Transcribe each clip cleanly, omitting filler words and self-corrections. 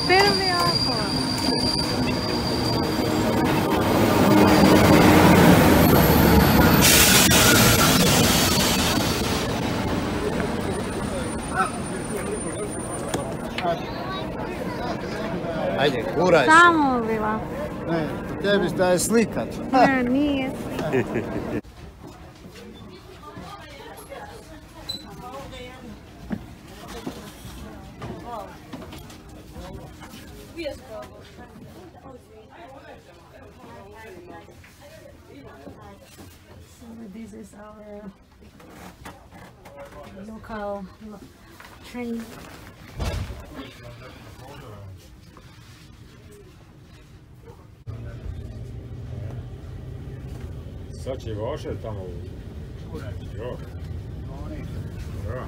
Prvi oko. Ajde, kuraj se. Samo bila. Ne, tebi da je slikat. Ne, nije slikat. This is our local train. Sad će vaše tamo jo. Ja.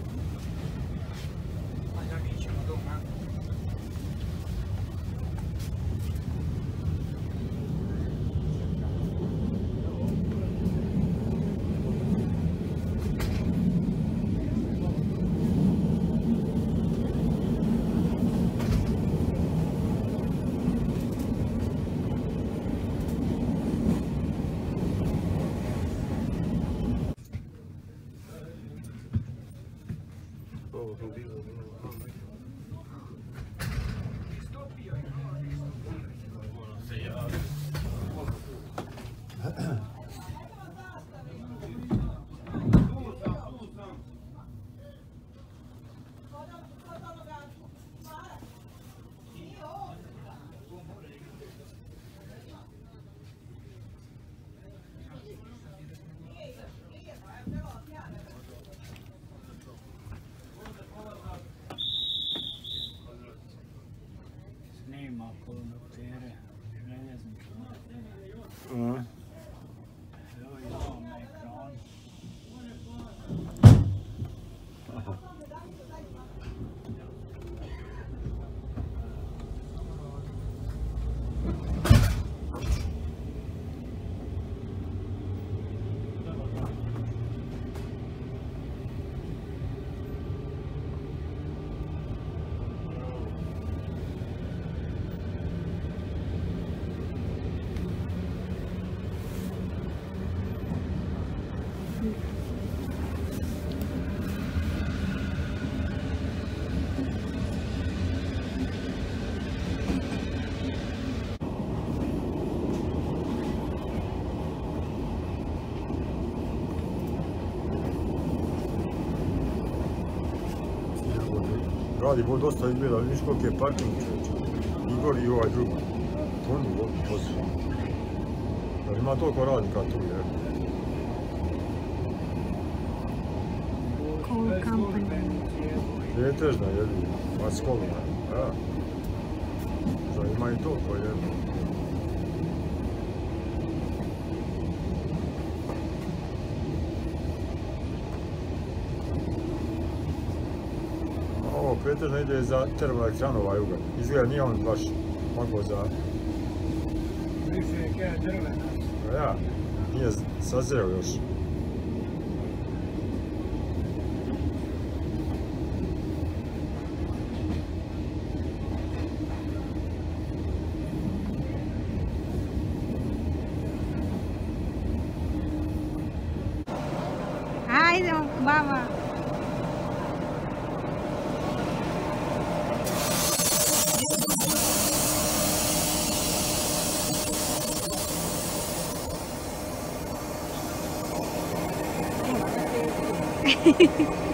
Snima konduktore, željezničke. Evo je to na ekranu. Radi bo dosta izgleda, vidiš koliko je parking čovječe. Igor i ovaj drugi. Oni vozi. Jer ima toliko radnika tu, je. Cool company. Pretežna, jedi. Maskovina. Ja. Za ima i toliko, jedi. Ovo pretežno ide za termoelektranu ovaj ugar. Izgleda nije on baš mogao za... Više je kaj drvena. Ja, nije sazreo još. Ajde, baba. Hehehe